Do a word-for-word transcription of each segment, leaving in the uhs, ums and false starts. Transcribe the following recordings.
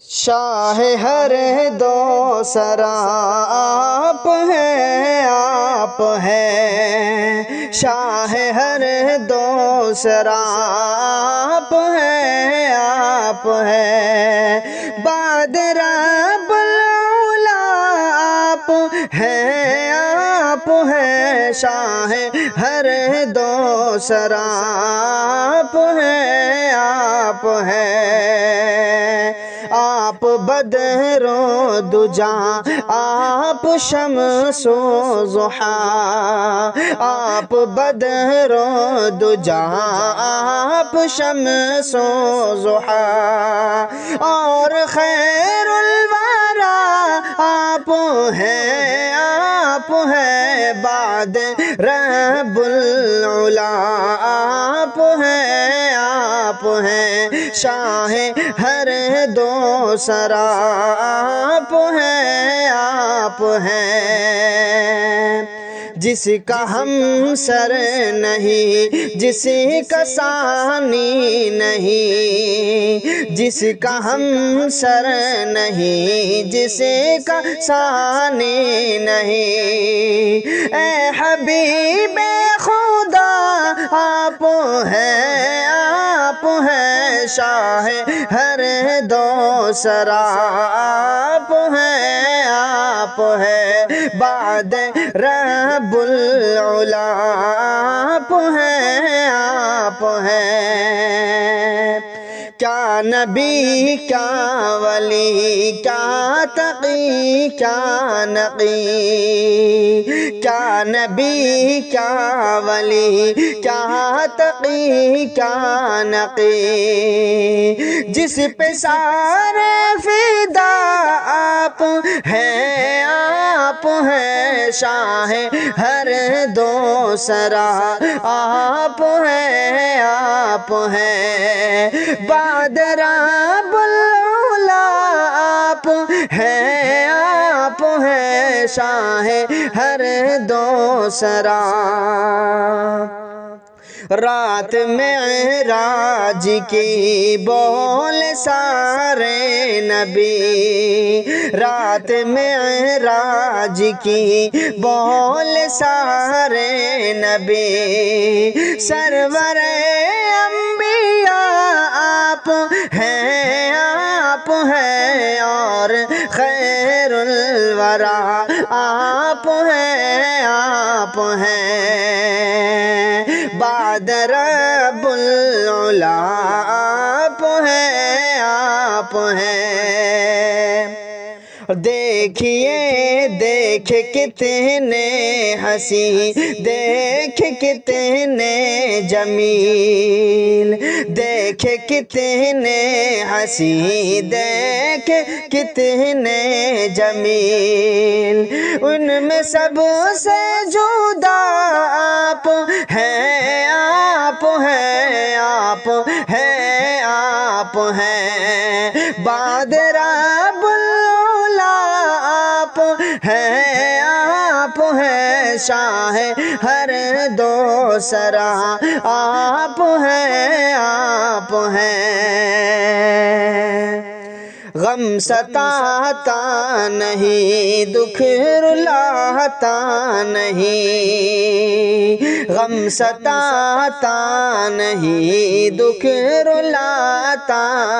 شاہ ہر دو سرا آپ ہیں آپ ہیں، شاہ ہر دو سرا آپ ہیں آپ ہیں، بعد رب العلا آپ ہیں آپ ہیں، شاہ ہر دو سرا آپ ہیں آپ ہیں۔ آپ بدر و دجا آپ شمس و ضحیٰ، آپ بدر و دجا آپ شمس و ضحیٰ، اور خیر الورا آپ ہیں آپ ہیں، بعد رب العلا آپ ہیں آپ ہیں، شاہ ہر دو سرا آپ ہیں آپ ہیں۔ جس کا ہم سر نہیں، جس کا ثانی نہیں، جس کا ہم سر نہیں، جس کا ثانی نہیں، اے حبیب خدا آپ ہیں آپ ہیں، شاہ ہر دو سرا آپ ہیں آپ ہیں، بعد رب العلا آپ ہیں آپ ہیں۔ کیا نبی کیا ولی کیا تقی کیا نقی، کیا نبی کیا ولی کیا تقی کیا نقی، جس پہ سارے فدا آپ ہیں آپ ہیں، شاہ ہر دو سرا آپ ہیں آپ ہیں، بعد رب العلا آپ ہیں آپ ہیں، شاہ ہر دو سرا۔ رات معراج کی بول سارے نبی، رات معراج کی بول سارے نبی، سرور انبیاء آپ ہیں آپ ہیں، اور خیر الورا آپ ہیں آپ ہیں، بعد رب العلا آپ ہیں آپ ہیں۔ دیکھیے دیکھ کتنے ہنسی، دیکھ کتنے جمیل، دیکھ کتنے ہنسی، دیکھ کتنے جمیل، ان میں سب سے جدا آپ ہیں آپ ہیں آپ ہیں آپ ہیں، بعد رب العلا آپ ہیں آپ ہیں، شاہ ہر دو سرا آپ ہیں آپ ہیں۔ غم ستاتا نہیں دکھ رلاتا نہیں، غم ستاتا نہیں دکھ رلاتا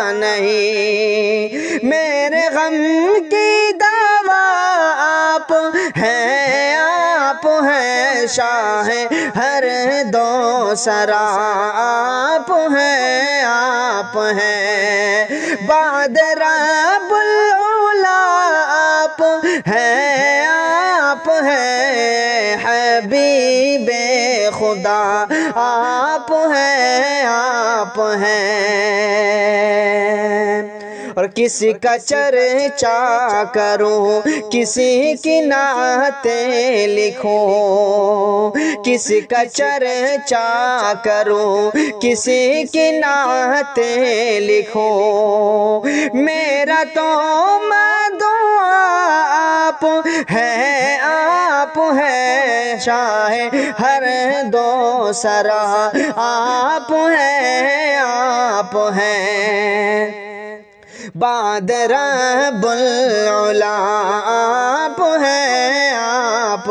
نہیں، میرے غم کی دوا آپ ہیں آپ ہیں، شاہ ہر دو سرا آپ ہیں آپ ہیں، بعد رب العلا آپ ہیں آپ ہیں، حبیب خدا آپ ہیں آپ ہیں۔ اور کسی کا چرچا کروں، کسی کی نعتیں لکھوں، کسی کا چرچا کروں، کسی کی نعتیں لکھوں، میرا تو مدعو آپ ہیں آپ ہیں، شاہ ہر دو سرا آپ ہیں آپ ہیں، بعد رب العلا آپ ہیں آپ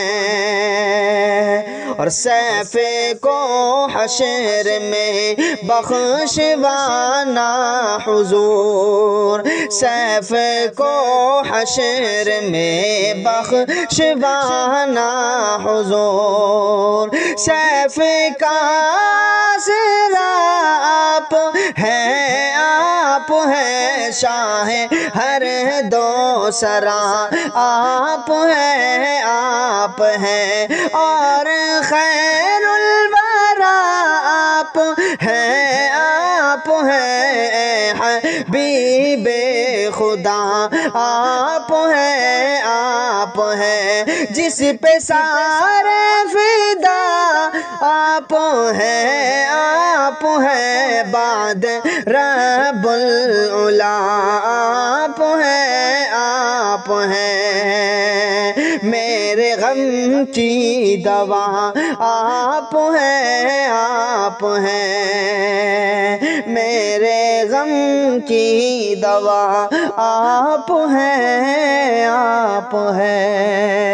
ہیں اور سیف کو حشر میں بخشوانا حضور سیف کو حشر میں بخشوانا حضور سیف کا سرا آپ ہیں آپ ہیں شاہ ہر دو سرا آپ ہیں آپ ہیں اور خیر الورا آپ ہیں آپ ہیں حبیب خدا آپ ہیں آپ ہیں جس پہ سارے فدا آپ ہیں آپ ہیں بعد رب العلا آپ ہیں آپ ہیں میرے غم کی دوا آپ ہیں آپ ہیں میرے غم کی دوا آپ ہیں آپ ہیں